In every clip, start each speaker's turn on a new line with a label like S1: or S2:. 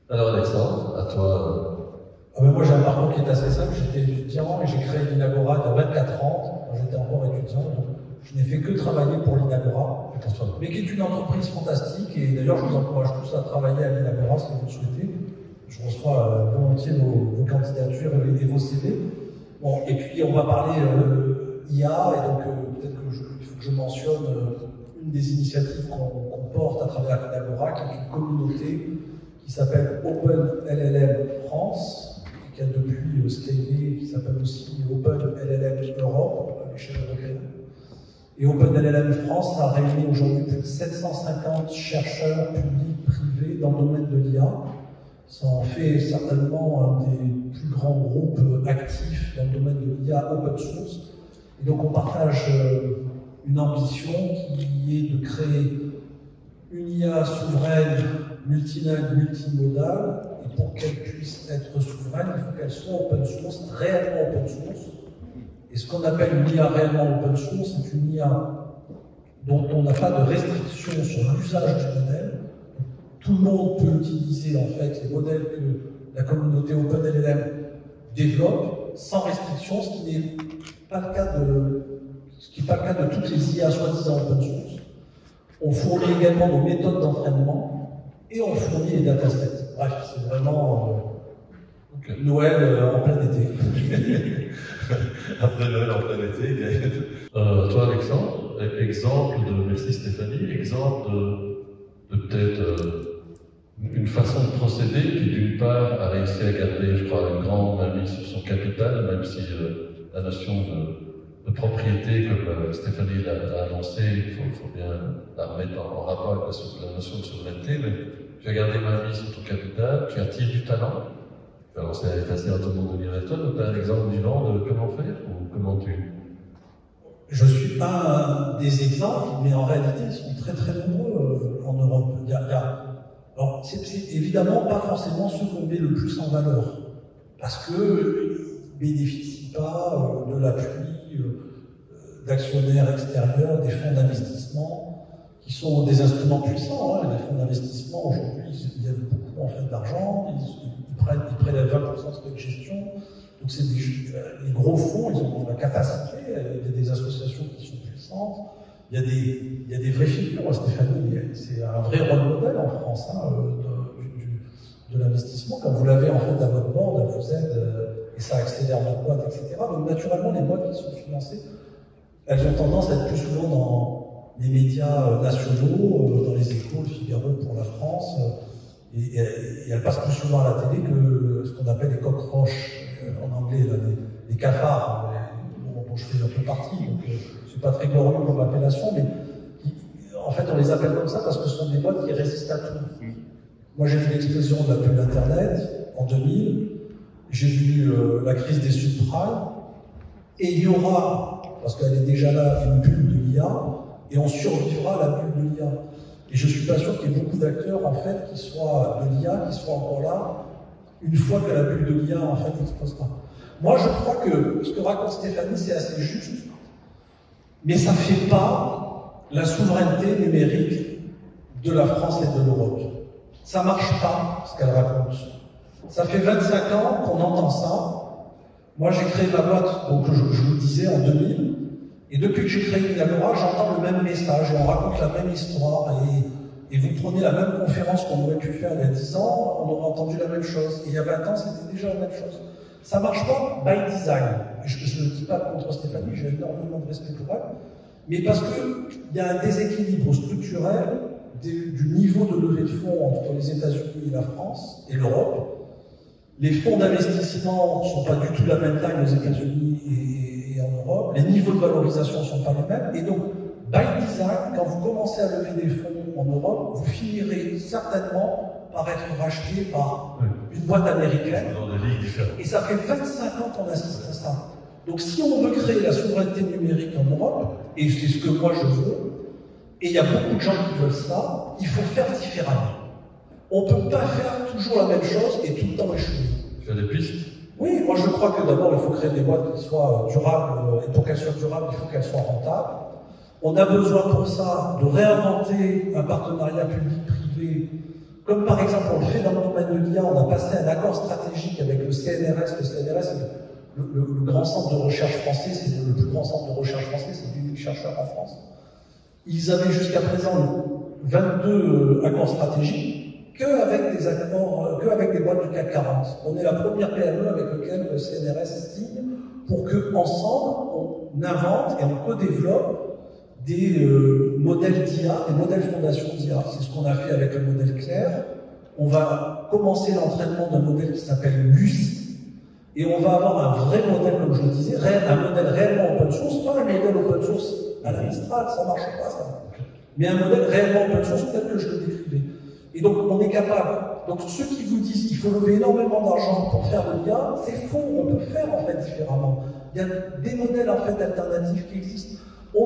S1: Alors Alexandre, à toi.
S2: Moi j'ai un parcours qui est assez simple, j'étais étudiant et j'ai créé l'Inagora il y a 24 ans, quand j'étais encore étudiant, donc je n'ai fait que travailler pour l'Inagora, mais qui est une entreprise fantastique, et d'ailleurs je vous encourage tous à travailler à l'Inagora si vous le souhaitez. Je reçois volontiers vos candidatures et vos CV. Bon, et puis on va parler IA, et donc peut-être qu'il faut que je mentionne une des initiatives qu'on porte à travers l'Inagora, qui est une communauté qui s'appelle OpenLLM France, qui a depuis scalé, qui s'appelle aussi OpenLLM Europe, à l'échelle européenne. Et OpenLLM France a réuni aujourd'hui plus de 750 chercheurs publics, privés, dans le domaine de l'IA. Ça en fait certainement un des plus grands groupes actifs dans le domaine de l'IA open source. Et donc on partage une ambition qui est de créer une IA souveraine, multilingue, multimodale, et pour qu'elle puisse être souveraine, il faut qu'elle soit open source, réellement open source. Et ce qu'on appelle une IA réellement open source, c'est une IA dont on n'a pas de restriction sur l'usage du modèle. Tout le monde peut utiliser en fait les modèles que la communauté OpenLLM développe sans restriction, ce qui n'est pas le cas de toutes les IA soi-disant open source. On fournit également nos méthodes d'entraînement et on fournit les datasets. Bref, c'est vraiment Noël en plein été.
S1: Après Noël en plein été. Toi Alexandre, exemple de, merci Stéphanie, exemple de peut-être une façon de procéder qui d'une part a réussi à garder, je crois, une grande mainmise sur son capital, même si la notion de propriété, comme Stéphanie l'a annoncé, il faut bien la remettre en rapport avec la notion de souveraineté, mais tu as gardé mainmise sur ton capital, tu attires du talent. Alors c'est assez à tout le monde de lire et toi, donc tu as un exemple vivant de comment faire ou comment tu...
S2: Je ne suis pas un des exemples, mais en réalité, ils sont très très nombreux en Europe. Alors, c'est évidemment pas forcément ceux qu'on met le plus en valeur, parce qu'ils ne bénéficient pas de l'appui d'actionnaires extérieurs, des fonds d'investissement, qui sont des instruments puissants. Les fonds d'investissement, aujourd'hui, ils lèvent beaucoup en fait d'argent, ils prélèvent 20% de frais de gestion. Donc c'est les gros fonds, ils ont la capacité, il y a des associations qui sont puissantes, il y a des vraies figures. Stéphanie, c'est un vrai rôle modèle en France de l'investissement. Quand vous l'avez en fait à votre board, elle vous aide et ça accélère votre boîte, etc. Donc naturellement, les boîtes qui sont financées, elles ont tendance à être plus souvent dans les médias nationaux, dans les Échos, le Figaro pour la France, et elles passent plus souvent à la télé que ce qu'on appelle les cockroaches en anglais, là, les cafards, dont je fais un peu partie, donc c'est pas très glorieux comme appellation, mais en fait on les appelle comme ça parce que ce sont des boîtes qui résistent à tout. Moi j'ai vu l'explosion de la pub Internet en 2000, j'ai vu la crise des subprimes, et il y aura, parce qu'elle est déjà là, une bulle de l'IA, et on survivra à la bulle de l'IA. Et je suis pas sûr qu'il y ait beaucoup d'acteurs en fait qui soient de l'IA, qui soient encore là, une fois que la bulle de l'IA en fait explosera. Moi je crois que ce que raconte Stéphanie c'est assez juste, mais ça ne fait pas la souveraineté numérique de la France et de l'Europe. Ça ne marche pas ce qu'elle raconte. Ça fait 25 ans qu'on entend ça. Moi j'ai créé ma boîte, donc je vous le disais, en 2000, et depuis que j'ai créé l'Inagora, j'entends le même message, et on raconte la même histoire, et vous prenez la même conférence qu'on aurait pu faire il y a 10 ans, on aurait entendu la même chose. Et il y a 20 ans, c'était déjà la même chose. Ça ne marche pas by design. Je ne dis pas contre Stéphanie, j'ai énormément de respect pour elle, mais parce qu'il y a un déséquilibre structurel du niveau de levée de fonds entre les États-Unis et la France et l'Europe. Les fonds d'investissement ne sont pas du tout la même taille aux États-Unis et en Europe. Les niveaux de valorisation ne sont pas les mêmes. Et donc, by design, quand vous commencez à lever des fonds en Europe, vous finirez certainement par être racheté par une boîte américaine. Et ça fait 25 ans qu'on assiste à ça. Donc si on veut créer la souveraineté numérique en Europe, et c'est ce que moi je veux, et il y a beaucoup de gens qui veulent ça, il faut faire différemment. On ne peut pas faire toujours la même chose et tout le temps échouer.
S1: Tu as des pistes?
S2: Oui, moi je crois que d'abord il faut créer des boîtes qui soient durables, et pour qu'elles soient durables, il faut qu'elles soient rentables. On a besoin pour ça de réinventer un partenariat public-privé, comme par exemple on le fait dans le domaine de l'IA, passé un accord stratégique avec le CNRS. Le CNRS, c'est le grand centre de recherche français, c'est le plus grand centre de recherche français, c'est l'unique chercheur en France. Ils avaient jusqu'à présent 22 accords stratégiques qu'avec des accords, qu'avec des boîtes du CAC 40. On est la première PME avec laquelle le CNRS signe pour qu'ensemble, on invente et on co-développe des modèles d'IA, des modèles fondation d'IA. C'est ce qu'on a fait avec le modèle Claire. On va commencer l'entraînement d'un modèle qui s'appelle Lucie. Et on va avoir un vrai modèle, comme je le disais, un modèle réellement open source, pas un modèle open source à la Mistral, ça marche pas, ça. Mais un modèle réellement open source, tel que je le décrivais. Et donc, on est capable. Donc, ceux qui vous disent qu'il faut lever énormément d'argent pour faire de l'IA, c'est faux. On peut faire, en fait, différemment. Il y a des modèles, en fait, alternatifs qui existent.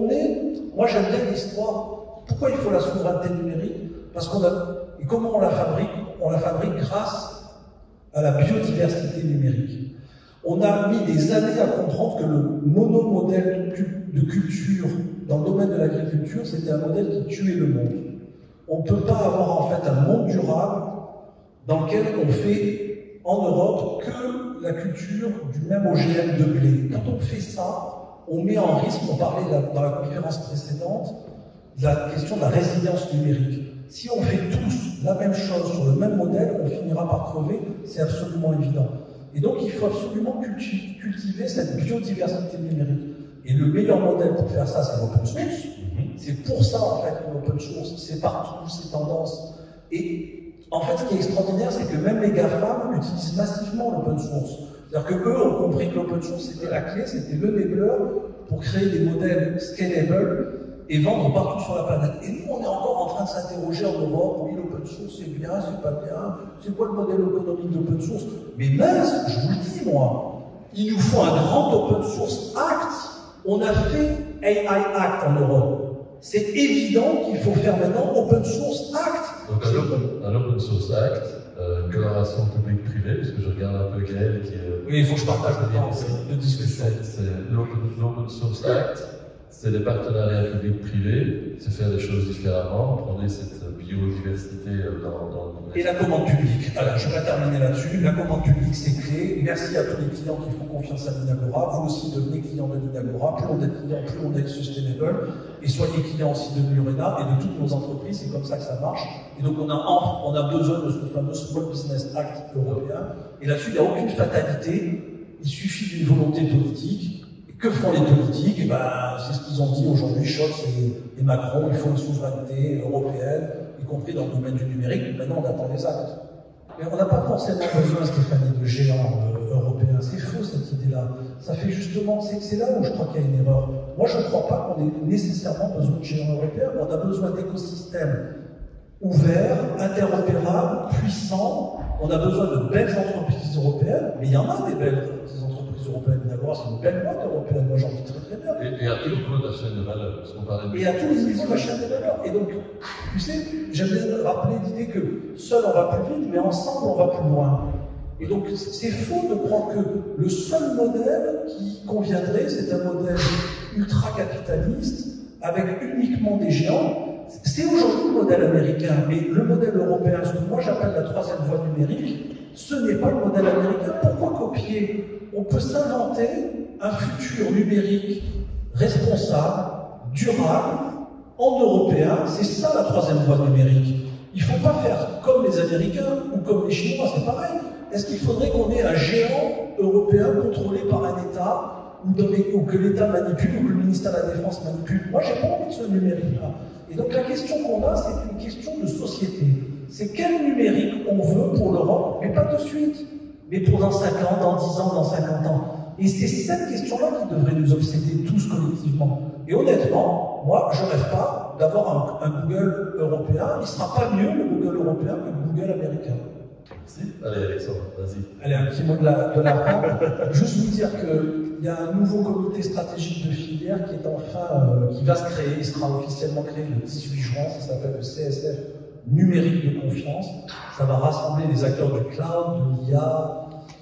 S2: Moi, j'aime bien l'histoire. Pourquoi il faut la souveraineté numérique? Parce et comment on la fabrique? On la fabrique grâce à la biodiversité numérique. On a mis des années à comprendre que le monomodèle de culture dans le domaine de l'agriculture, c'était un modèle qui tuait le monde. On ne peut pas avoir en fait un monde durable dans lequel on fait en Europe que la culture du même OGM de blé. Quand on fait ça, on met en risque, on parlait dans la conférence précédente, de la question de la résilience numérique. Si on fait tous la même chose sur le même modèle, on finira par crever, c'est absolument évident. Et donc il faut absolument cultiver cette biodiversité numérique. Et le meilleur modèle pour faire ça, c'est l'open source. C'est pour ça en fait que l'open source, c'est partout, c'est tendance. Et en fait, ce qui est extraordinaire, c'est que même les GAFAM utilisent massivement l'open source. C'est-à-dire qu'eux ont compris que l'open source, c'était la clé, c'était l'enabler pour créer des modèles scalable et vendre partout sur la planète. Et nous, on est encore en train de s'interroger en Europe, oui, l'open source, c'est bien, c'est pas bien, c'est quoi le modèle économique d'open source? Mais mince, je vous le dis, moi, il nous faut un grand open source act. On a fait AI Act en Europe. C'est évident qu'il faut faire maintenant open source act.
S1: Donc un open source act, une collaboration publique-privée, parce que je regarde un peu Gaël qui est...
S2: Oui, il faut que je partage le temps de discussion.
S1: C'est l'open source act. C'est des partenariats publics-privés, c'est faire des choses différemment, prendre cette biodiversité dans
S2: Et la commande publique. Alors, je vais terminer là-dessus. La commande publique, c'est clé. Merci à tous les clients qui font confiance à Linagora. Vous aussi devenez client de Linagora. Plus on est client, plus on est sustainable. Et soyez client aussi de Murena et de toutes nos entreprises. C'est comme ça que ça marche. Et donc, on a besoin de ce fameux Small Business Act européen. Et là-dessus, il n'y a aucune fatalité. Il suffit d'une volonté politique. Que font les politiques? C'est ce qu'ils ont dit aujourd'hui, Scholz et Macron, il faut une souveraineté européenne, y compris dans le domaine du numérique, mais maintenant on attend les actes. Mais on n'a pas forcément besoin, Stéphanie, de géants européens. C'est faux cette idée-là. Ça fait justement, c'est là où je crois qu'il y a une erreur. Moi je ne crois pas qu'on ait nécessairement besoin de géants européens, on a besoin d'écosystèmes ouverts, interopérables, puissants. On a besoin de belles entreprises européennes, mais il y en a des belles entreprises européennes. D'abord, c'est une belle boîte européenne, moi j'en dis très bien.
S1: Et à tous les niveaux de la chaîne de valeur, parce qu'on parlait de...
S2: Et à tous les niveaux de la chaîne de valeur. Et donc, tu sais, j'aime bien rappeler l'idée que seul on va plus vite, mais ensemble on va plus loin. Et donc, c'est faux de croire que le seul modèle qui conviendrait, c'est un modèle ultra-capitaliste, avec uniquement des géants. C'est aujourd'hui le modèle américain, mais le modèle européen, ce que moi j'appelle la troisième voie numérique, ce n'est pas le modèle américain. Pourquoi copier? On peut s'inventer un futur numérique responsable, durable, en européen. C'est ça la troisième voie numérique. Il ne faut pas faire comme les Américains ou comme les Chinois, c'est pareil. Est-ce qu'il faudrait qu'on ait un géant européen contrôlé par un État ou que l'État manipule ou que le ministère de la Défense manipule? Moi, j'ai pas envie de ce numérique-là. Et donc la question qu'on a, c'est une question de société. C'est quel numérique on veut pour l'Europe, mais pas de suite, mais pour dans 5 ans, dans 10 ans, dans 50 ans. Et c'est cette question-là qui devrait nous obséder tous collectivement. Et honnêtement, moi, je rêve pas d'avoir un Google européen. Il ne sera pas mieux le Google européen que le Google américain.
S1: Merci. Allez, Alexandre, vas-y.
S2: Allez, un petit mot de la fin. Juste vous dire qu'il y a un nouveau comité stratégique de filière qui est qui va se créer. Il sera officiellement créé le 18 juin. Ça s'appelle le CSF numérique de confiance. Ça va rassembler les acteurs du cloud, de l'IA,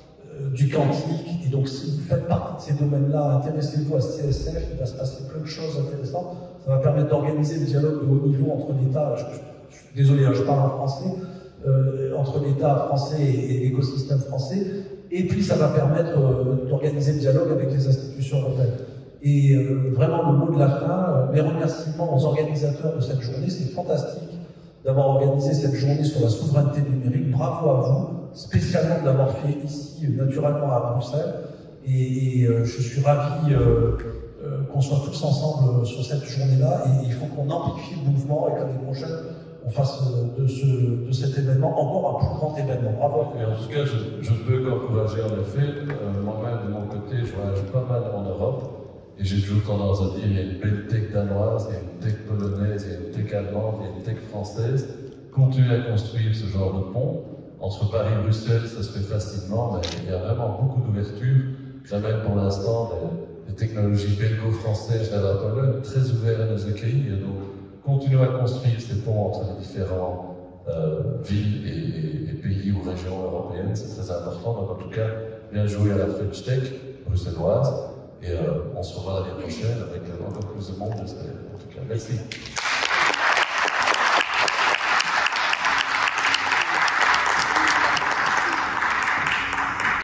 S2: du quantique. Et donc, si vous faites partie de ces domaines-là, intéressez-vous à ce CSF. Il va se passer plein de choses intéressantes. Ça va permettre d'organiser des dialogues de haut niveau entre l'État. Je suis désolé, je parle en français. entre l'État français et l'écosystème français. Et puis ça va permettre d'organiser le dialogue avec les institutions européennes. Et vraiment le mot de la fin, mes remerciements aux organisateurs de cette journée, c'est fantastique d'avoir organisé cette journée sur la souveraineté numérique. Bravo à vous, spécialement de l'avoir fait ici, naturellement à Bruxelles. Et je suis ravi qu'on soit tous ensemble sur cette journée-là. Et il faut qu'on amplifie le mouvement et que l'année prochaine, on fasse de cet événement encore un plus grand événement. Bravo.
S1: Et en tout cas, je ne peux qu'encourager en effet. Moi-même, de mon côté, je voyage pas mal en Europe. Et j'ai toujours tendance à dire, il y a une belle tech danoise, il y a une tech polonaise, il y a une tech allemande, il y a une tech française. Continuez à construire ce genre de pont. Entre Paris et Bruxelles, ça se fait facilement, mais il y a vraiment beaucoup d'ouverture. J'amène pour l'instant des technologies belgo-françaises vers la Pologne, très ouvertes à nos accueillir. Et donc, continuez à construire ces ponts entre les différentes villes et pays ou régions européennes, c'est très important. Donc en tout cas, bien joué à la French Tech bruxelloise. Et on se revoit l'année prochaine avec encore plus de monde, j'espère. En tout cas, merci.